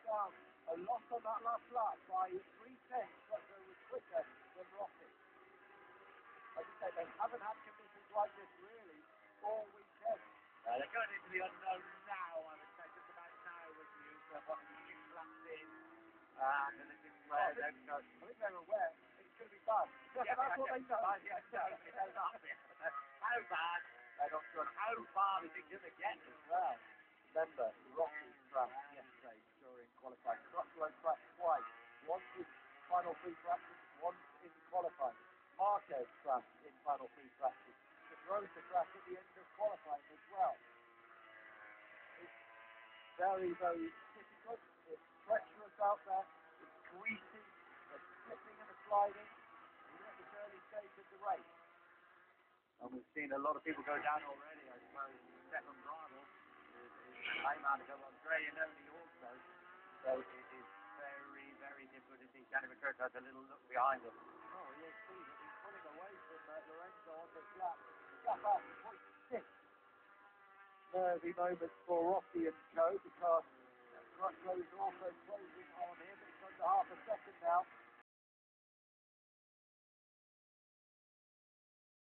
down a lot on that last lap by 3/10. Crutchlow was quicker than Rossi. As I said, they haven't had conditions like this really all weekend. They're going into the unknown now, I would say, just about now with you. What, 6 laps in, and this is where they're going. I think they're aware it's going to be bad. Yeah, That's what they know. Yeah, they're not. How bad? They're not sure. How far is it going to get as well? Remember, Rossi crashed yesterday during qualifying. Crutchlow crashed twice. Once in final 3 practice, once in qualifying. Marquez crashed in final 3 practice. Pedrosa crashed at the end of qualifying as well. It's very, very difficult. It's treacherous out there. It's greasy. There's slipping and sliding. Even at this early stage of the race. And we've seen a lot of people go down already, I suppose. Stefan Bradl is Ayman Andreanoni also. So it is very, very difficult to see. Danny McCurdy has a little look behind him. Oh, you'll see that he's pulling away from Lorenzo on the gap. Gap out to 0.6. Nervy moments for Rossi and co because Crutchlow is also closing on him. It's under half a second now.